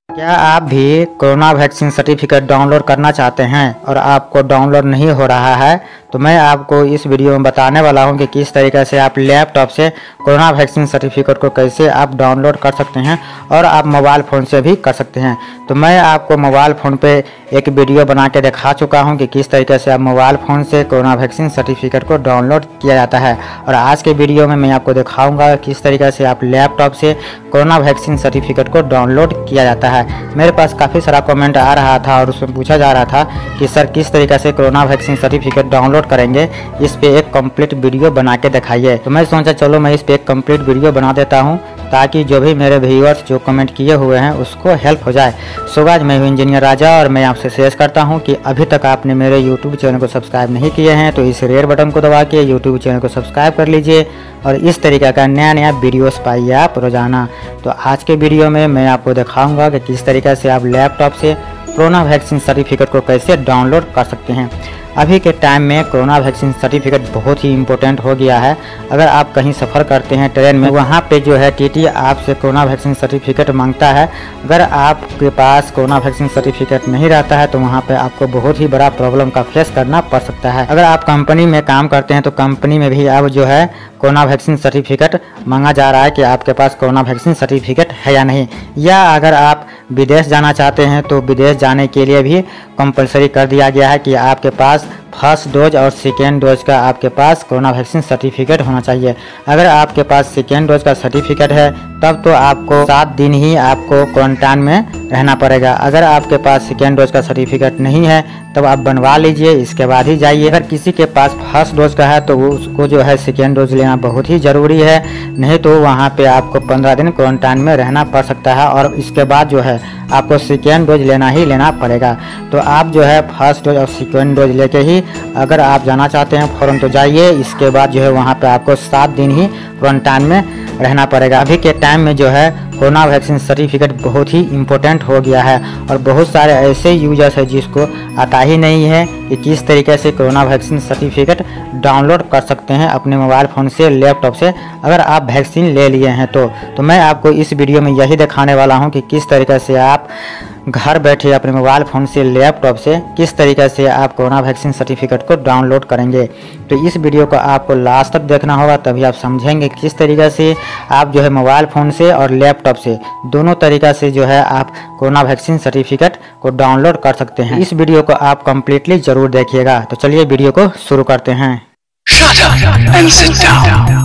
क्या आप भी कोरोना वैक्सीन सर्टिफिकेट डाउनलोड करना चाहते हैं और आपको डाउनलोड नहीं हो रहा है? तो मैं आपको इस वीडियो में बताने वाला हूं कि किस तरीके से आप लैपटॉप से कोरोना वैक्सीन सर्टिफिकेट को कैसे आप डाउनलोड कर सकते हैं और आप मोबाइल फ़ोन से भी कर सकते हैं। तो मैं आपको मोबाइल फ़ोन पे एक वीडियो बना के दिखा चुका हूं कि किस तरीके से आप मोबाइल फ़ोन से कोरोना वैक्सीन सर्टिफिकेट को डाउनलोड किया जाता है। और आज के वीडियो में मैं आपको दिखाऊँगा किस तरीके से आप लैपटॉप से कोरोना वैक्सीन सर्टिफिकेट को डाउनलोड किया जाता है। मेरे पास काफ़ी सारा कमेंट आ रहा था और उसमें पूछा जा रहा था कि सर किस तरीके से कोरोना वैक्सीन सर्टिफिकेट डाउनलोड करेंगे, इस पे एक कंप्लीट वीडियो बना के दिखाइए। तो मैं सोचा चलो मैं इस पे एक कंप्लीट वीडियो बना देता हूं ताकि जो भी मेरे व्यूअर्स जो कमेंट किए हुए हैं उसको हेल्प हो जाए। सो गाइस, मैं हूं इंजीनियर राजा और मैं आपसे शेयर करता हूं कि अभी तक आपने मेरे यूट्यूब चैनल को सब्सक्राइब नहीं किए हैं तो इस रेड बटन को दबा के यूट्यूब चैनल को सब्सक्राइब कर लीजिए और इस तरीके का नया वीडियोस पाइए आप रोजाना। तो आज के वीडियो में मैं आपको दिखाऊंगा कि किस तरीके से आप लैपटॉप से कोरोना वैक्सीन सर्टिफिकेट को कैसे डाउनलोड कर सकते हैं। अभी के टाइम में कोरोना वैक्सीन सर्टिफिकेट बहुत ही इम्पोर्टेंट हो गया है। अगर आप कहीं सफ़र करते हैं ट्रेन में, वहाँ पे जो है टीटी आपसे कोरोना वैक्सीन सर्टिफिकेट मांगता है। अगर आपके पास कोरोना वैक्सीन सर्टिफिकेट नहीं रहता है तो वहाँ पे आपको बहुत ही बड़ा प्रॉब्लम का फेस करना पड़ सकता है। अगर आप कंपनी में काम करते हैं तो कंपनी में भी अब जो है कोरोना वैक्सीन सर्टिफिकेट मांगा जा रहा है कि आपके पास कोरोना वैक्सीन सर्टिफिकेट है या नहीं। या अगर आप विदेश जाना चाहते हैं तो विदेश जाने के लिए भी कंपलसरी कर दिया गया है कि आपके पास फर्स्ट डोज और सेकेंड डोज का आपके पास कोरोना वैक्सीन सर्टिफिकेट होना चाहिए। अगर आपके पास सेकेंड डोज का सर्टिफिकेट है तब तो आपको 7 दिन ही आपको क्वारंटाइन में रहना पड़ेगा। अगर आपके पास सेकेंड डोज का सर्टिफिकेट नहीं है तब आप बनवा लीजिए, इसके बाद ही जाइए। अगर किसी के पास फर्स्ट डोज का है तो उसको जो है सेकेंड डोज लेना बहुत ही ज़रूरी है, नहीं तो वहाँ पे आपको 15 दिन क्वारंटाइन में रहना पड़ सकता है और इसके बाद जो है आपको सेकेंड डोज लेना ही लेना पड़ेगा। तो आप जो है फर्स्ट डोज और सेकेंड डोज लेके ही अगर आप जाना चाहते हैं फ़ौरन तो जाइए। इसके बाद जो है वहाँ पे आपको 7 दिन ही क्वारंटाइन में रहना पड़ेगा। अभी के टाइम में जो है कोरोना वैक्सीन सर्टिफिकेट बहुत ही इम्पोर्टेंट हो गया है और बहुत सारे ऐसे यूजर्स हैं जिसको आता ही नहीं है कि किस तरीके से कोरोना वैक्सीन सर्टिफिकेट डाउनलोड कर सकते हैं अपने मोबाइल फ़ोन से, लैपटॉप से, अगर आप वैक्सीन ले लिए हैं तो मैं आपको इस वीडियो में यही दिखाने वाला हूं कि किस तरीके से आप घर बैठे अपने मोबाइल फ़ोन से, लैपटॉप से किस तरीके से आप कोरोना वैक्सीन सर्टिफिकेट को डाउनलोड करेंगे। तो इस वीडियो को आपको लास्ट तक देखना होगा तभी आप समझेंगे किस तरीके से आप जो है मोबाइल फ़ोन से और लैपटॉप से दोनों तरीक़ा से जो है आप कोरोना वैक्सीन सर्टिफिकेट को डाउनलोड कर सकते हैं। इस वीडियो को आप कम्प्लीटली ज़रूर देखिएगा। तो चलिए वीडियो को शुरू करते हैं। Shut up and sit down.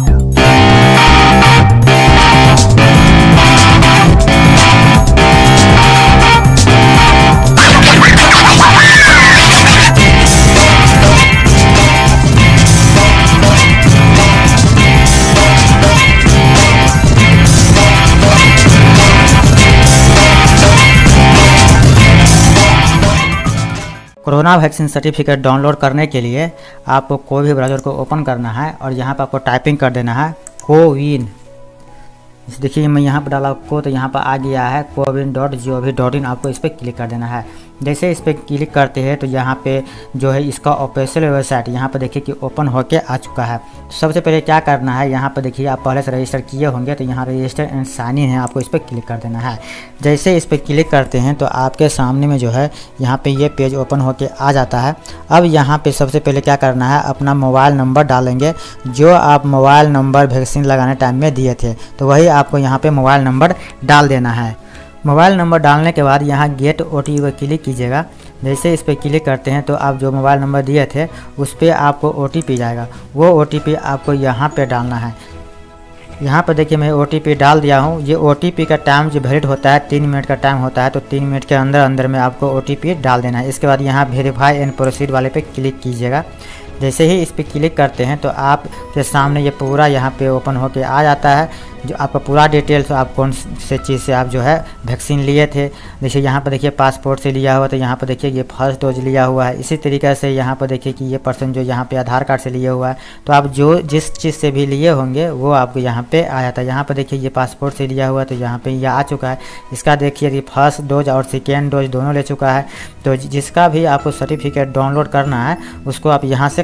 Corona vaccine certificate download करने के लिए आपको कोई भी ब्राउज़र को ओपन करना है और यहाँ पर आपको टाइपिंग कर देना है कोविन। देखिए मैं यहाँ पर डाला को तो यहाँ पर आ गया है cowin.gov.in। आपको इस पर क्लिक कर देना है। जैसे इस पर क्लिक करते हैं तो यहाँ पे जो है इसका ऑफिशियल वेबसाइट यहाँ पर देखिए कि ओपन होके आ चुका है। तो सबसे पहले क्या करना है, यहाँ पर देखिए आप पहले से रजिस्टर किए होंगे तो यहाँ रजिस्टर एंड साइन इन है, आपको इस पर क्लिक कर देना है। जैसे इस पर क्लिक करते हैं तो आपके सामने में जो है यहाँ पे ये पेज ओपन होके आ जाता है। अब यहाँ पे सबसे पहले क्या करना है, अपना मोबाइल नंबर डालेंगे जो आप मोबाइल नंबर वैक्सीन लगाने टाइम में दिए थे, तो वही आपको यहाँ पे मोबाइल नंबर डाल देना है। मोबाइल नंबर डालने के बाद यहाँ गेट OTP पर क्लिक कीजिएगा। जैसे इस पर क्लिक करते हैं तो आप जो मोबाइल नंबर दिए थे उस पर आपको OTP जाएगा, वो OTP आपको यहाँ पे डालना है। यहाँ पर देखिए मैं OTP डाल दिया हूँ। ये OTP का टाइम जो वैलिड होता है 3 मिनट का टाइम होता है, तो 3 मिनट के अंदर में आपको OTP डाल देना है। इसके बाद यहाँ वेरीफाई एंड प्रोसीड वाले पे क्लिक कीजिएगा। जैसे ही इस पर क्लिक करते हैं तो आपके सामने ये पूरा यहाँ पे ओपन होके आ जाता है, जो आपका पूरा डिटेल्स, आप कौन से चीज़ से आप जो है वैक्सीन लिए थे। जैसे यहाँ पर देखिए पासपोर्ट से लिया हुआ, तो यहाँ पर देखिए ये फर्स्ट डोज लिया हुआ है। इसी तरीके से यहाँ पर देखिए कि ये पर्सन जो यहाँ पे आधार कार्ड से लिया हुआ है, तो आप जो जिस चीज़ से भी लिए होंगे वो आपको यहाँ पे आ जाता है। यहाँ पर देखिए ये पासपोर्ट से लिया हुआ है तो यहाँ पे ये आ चुका है। इसका देखिए कि फर्स्ट डोज और सेकेंड डोज दोनों ले चुका है। तो जिसका भी आपको सर्टिफिकेट डाउनलोड करना है उसको आप यहाँ से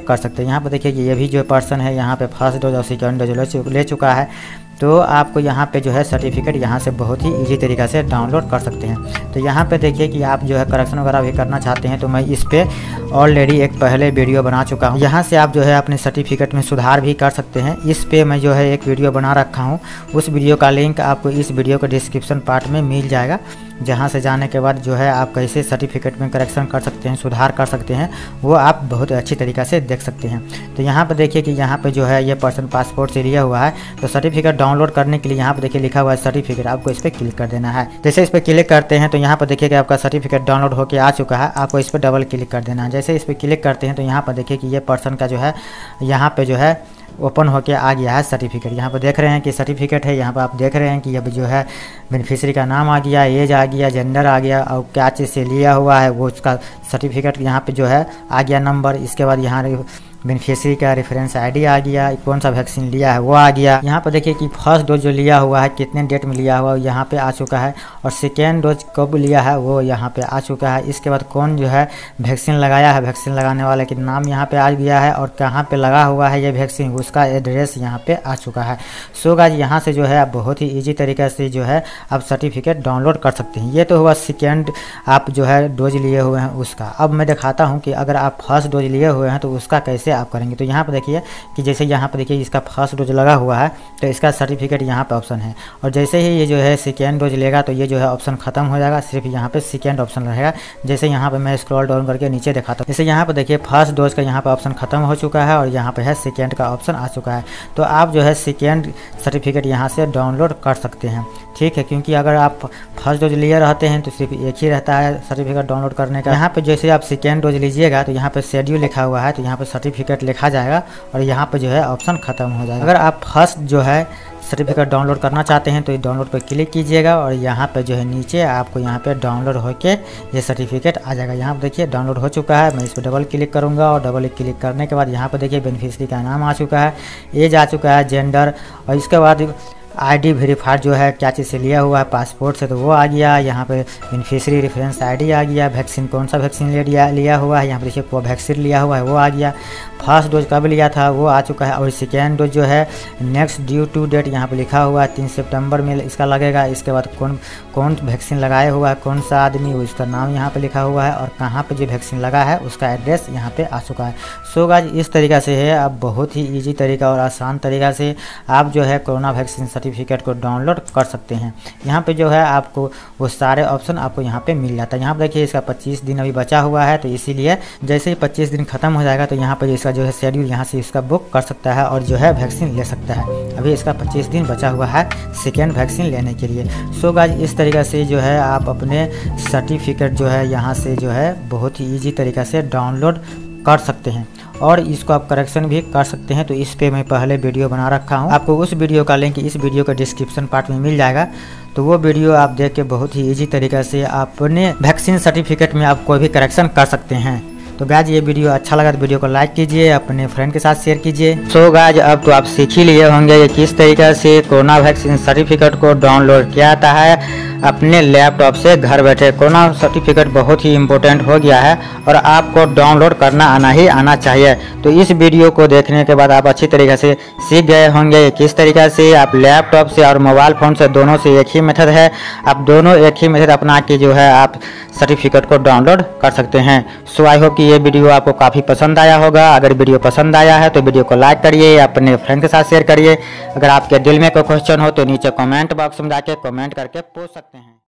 कर सकते हैं। यहाँ पर देखिए कि ये भी जो पर्सन है यहाँ पे फर्स्ट डोज और सेकेंड डोज ले चुका है, तो आपको यहाँ पे जो है सर्टिफिकेट यहाँ से बहुत ही इजी तरीक़ा से डाउनलोड कर सकते हैं। तो यहाँ पे देखिए कि आप जो है करेक्शन वगैरह भी करना चाहते हैं तो मैं इस पर ऑलरेडी एक पहले वीडियो बना चुका हूँ। यहाँ से आप जो है अपने सर्टिफिकेट में सुधार भी कर सकते हैं। इस पे मैं जो है एक वीडियो बना रखा हूँ, उस वीडियो का लिंक आपको इस वीडियो के डिस्क्रिप्शन पार्ट में मिल जाएगा, जहाँ से जाने के बाद जो है आप कैसे सर्टिफिकेट में करेक्शन कर सकते हैं, सुधार कर सकते हैं, वो आप बहुत अच्छी तरीक़ा से देख सकते हैं। तो यहाँ पर देखिए कि यहाँ पे जो है ये पर्सन पासपोर्ट से लिया हुआ है, तो सर्टिफिकेट डाउनलोड करने के लिए यहाँ पर देखिए लिखा हुआ है सर्टिफिकेट, आपको इस पर क्लिक कर देना है। जैसे इस पर क्लिक करते हैं तो यहाँ पर देखिए कि आपका सर्टिफिकेट डाउनलोड होकर आ चुका है, आपको इस पर डबल क्लिक कर देना है। जैसे इस पर क्लिक करते हैं तो यहाँ पर देखिए कि ये पर्सन का जो है यहाँ पे जो है ओपन होके आ गया है सर्टिफिकेट। यहाँ पर देख रहे हैं कि सर्टिफिकेट है, यहाँ पर आप देख रहे हैं कि अब जो है बेनिफिशियरी का नाम आ गया, एज आ गया, जेंडर आ गया और क्या चीज़ से लिया हुआ है वो उसका सर्टिफिकेट यहाँ पे जो है आ गया नंबर। इसके बाद यहाँ बेनिफिशियरी का रेफरेंस आईडी आ गया, कौन सा वैक्सीन लिया है वो आ गया। यहाँ पर देखिए कि फर्स्ट डोज जो लिया हुआ है कितने डेट में लिया हुआ है यहाँ पे आ चुका है, और सेकेंड डोज कब लिया है वो यहाँ पे आ चुका है। इसके बाद कौन जो है वैक्सीन लगाया है, वैक्सीन लगाने वाले के नाम यहाँ पे आ गया है, और कहाँ पे लगा हुआ है ये वैक्सीन उसका एड्रेस यहाँ पे आ चुका है। सो गाइस यहाँ से जो है आप बहुत ही ईजी तरीके से जो है आप सर्टिफिकेट डाउनलोड कर सकते हैं। ये तो हुआ सेकेंड आप जो है डोज लिए हुए हैं उसका। अब मैं दिखाता हूँ कि अगर आप फर्स्ट डोज लिए हुए हैं तो उसका कैसे आप करेंगे। तो यहाँ पर देखिए कि जैसे यहाँ पर देखिए इसका फर्स्ट डोज लगा हुआ है तो इसका सर्टिफिकेट यहाँ पे ऑप्शन है, और जैसे ही ये जो है सेकेंड डोज लेगा तो ये जो है ऑप्शन खत्म हो जाएगा, सिर्फ यहाँ पे सेकेंड ऑप्शन रहेगा। जैसे यहाँ पे मैं स्क्रॉल डाउन करके नीचे दिखाता हूँ, जैसे यहाँ पे देखिए फर्स्ट डोज का यहाँ पे ऑप्शन खत्म हो चुका है और यहाँ पे है सेकेंड का ऑप्शन आ चुका है। तो आप जो है सेकेंड सर्टिफिकेट यहाँ से डाउनलोड कर सकते हैं, ठीक है, क्योंकि अगर आप फर्स्ट डोज लिए रहते हैं तो सिर्फ एक ही रहता है सर्टिफिकेट डाउनलोड करने का। यहाँ पे जैसे आप सेकेंड डोज लीजिएगा तो यहाँ पे शेड्यूल लिखा हुआ है, तो यहाँ पे सर्टिफिकेट लिखा जाएगा और यहाँ पे जो है ऑप्शन खत्म हो जाएगा। अगर आप फर्स्ट जो है सर्टिफिकेट डाउनलोड करना चाहते हैं तो ये डाउनलोड पर क्लिक कीजिएगा और यहाँ पे जो है नीचे आपको यहाँ पे डाउनलोड होके ये सर्टिफिकेट आ जाएगा। यहाँ पे देखिए डाउनलोड हो चुका है, मैं इस पर डबल क्लिक करूँगा और डबल क्लिक करने के बाद यहाँ पे देखिए बेनिफिशियरी का नाम आ चुका है, एज आ चुका है, जेंडर, और इसके बाद आईडी वेरीफाइड जो है क्या चीज़ से लिया हुआ है, पासपोर्ट से, तो वो आ गया। यहाँ पे बेनिफिशियरी रेफरेंस आईडी आ गया, वैक्सीन कौन सा वैक्सीन लिया हुआ है, यहाँ पे देखिए कोवैक्सीन लिया हुआ है वो आ गया, फर्स्ट डोज कब लिया था वो आ चुका है, और सेकेंड डोज जो है नेक्स्ट ड्यू टू डेट यहाँ पे लिखा हुआ है 3 सितंबर में इसका लगेगा। इसके बाद कौन वैक्सीन लगाया हुआ है, कौन सा आदमी, उसका नाम यहाँ पे लिखा हुआ है, और कहाँ पे जो वैक्सीन लगा है उसका एड्रेस यहाँ पे आ चुका है। सो गाइस इस तरीक़ा से है, आप बहुत ही ईजी तरीका और आसान तरीक़ा से आप जो है कोरोना वैक्सीन सर्टिफिकेट को डाउनलोड कर सकते हैं। यहाँ पे जो है आपको वो सारे ऑप्शन आपको यहाँ पे मिल जाता है। यहाँ पे देखिए इसका 25 दिन अभी बचा हुआ है, तो इसीलिए जैसे ही 25 दिन खत्म हो जाएगा तो यहाँ पे इसका जो है शेड्यूल यहाँ से इसका बुक कर सकता है और जो है वैक्सीन ले सकता है। अभी इसका 25 दिन बचा हुआ है सेकेंड वैक्सीन लेने के लिए। सो गाइस इस तरीक़े से जो है आप अपने सर्टिफिकेट जो है यहाँ से जो है बहुत ही ईजी तरीक़ा से डाउनलोड कर सकते हैं और इसको आप करेक्शन भी कर सकते हैं। तो इस पे मैं पहले वीडियो बना रखा हूँ, आपको उस वीडियो का लिंक इस वीडियो के डिस्क्रिप्शन पार्ट में मिल जाएगा, तो वो वीडियो आप देख के बहुत ही इजी तरीके से अपने वैक्सीन सर्टिफिकेट में आप कोई भी करेक्शन कर सकते हैं। तो गाइज ये वीडियो अच्छा लगा तो वीडियो को लाइक कीजिए, अपने फ्रेंड के साथ शेयर कीजिए। सो गाइज अब तो आप सीख ही लिए होंगे ये किस तरीके से कोरोना वैक्सीन सर्टिफिकेट को डाउनलोड किया जाता है अपने लैपटॉप से घर बैठे। कोरोना सर्टिफिकेट बहुत ही इम्पोर्टेंट हो गया है और आपको डाउनलोड करना आना चाहिए। तो इस वीडियो को देखने के बाद आप अच्छी तरीके से सीख गए होंगे किस तरीके से आप लैपटॉप से और मोबाइल फ़ोन से दोनों से एक ही मेथड है, आप दोनों एक ही मेथड अपना के जो है आप सर्टिफिकेट को डाउनलोड कर सकते हैं। सो आई होप कि ये वीडियो आपको काफ़ी पसंद आया होगा। अगर वीडियो पसंद आया है तो वीडियो को लाइक करिए, अपने फ्रेंड के साथ शेयर करिए। अगर आपके दिल में कोई क्वेश्चन हो तो नीचे कमेंट बॉक्स में जाके कमेंट करके पूछ सकते हैं।